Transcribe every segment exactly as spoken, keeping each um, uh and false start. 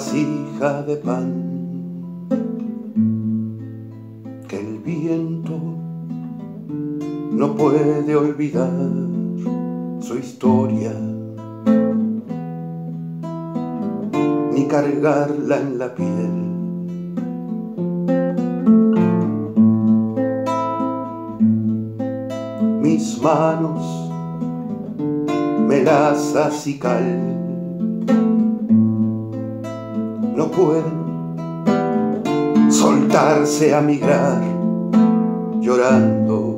vasija de pan que el viento no puede olvidar su historia ni cargarla en la piel. Mis manos, melazas y cal, no pueden soltarse a migrar llorando,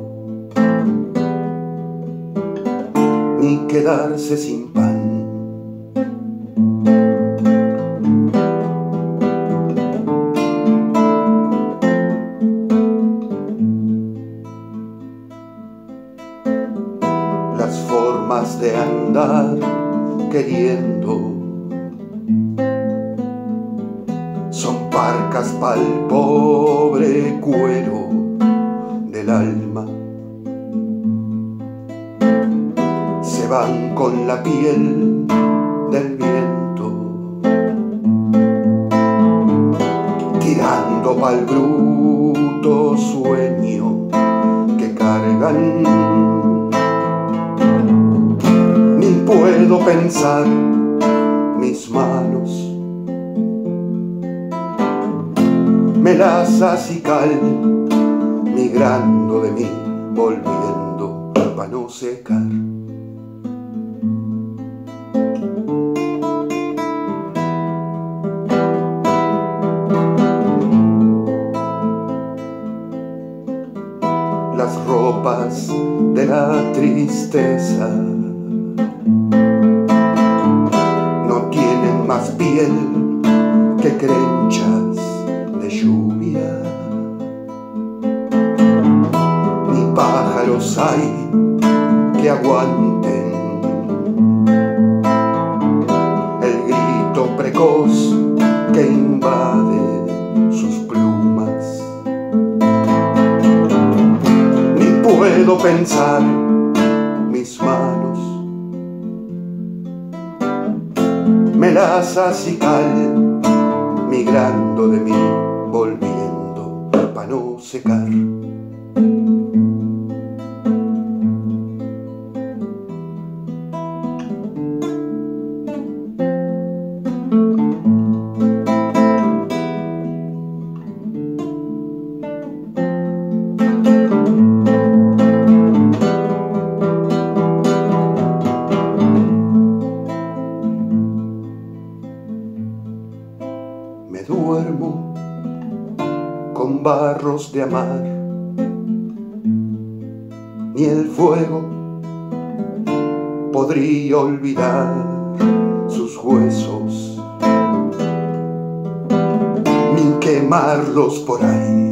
ni quedarse sin pan. Las formas de andar queriendo son parcas pa'l pobre cuero del alma. Se van con la piel del viento, tirando pa'l bruto sueño que cargan. Ni puedo pensar mis manos, melazas y cal, migrando de mí, volviendo para no secar. Las ropas de la tristeza no tienen más piel que crenchas de lluvia, ni pájaros hay que aguanten el grito precoz que invade sus plumas. Ni puedo pensar mis manos, melazas y cal, migrando de mí, volviendo para no secar. Me duermo con barros de amar, ni el fuego podría olvidar sus huesos, ni quemarlos por ahí.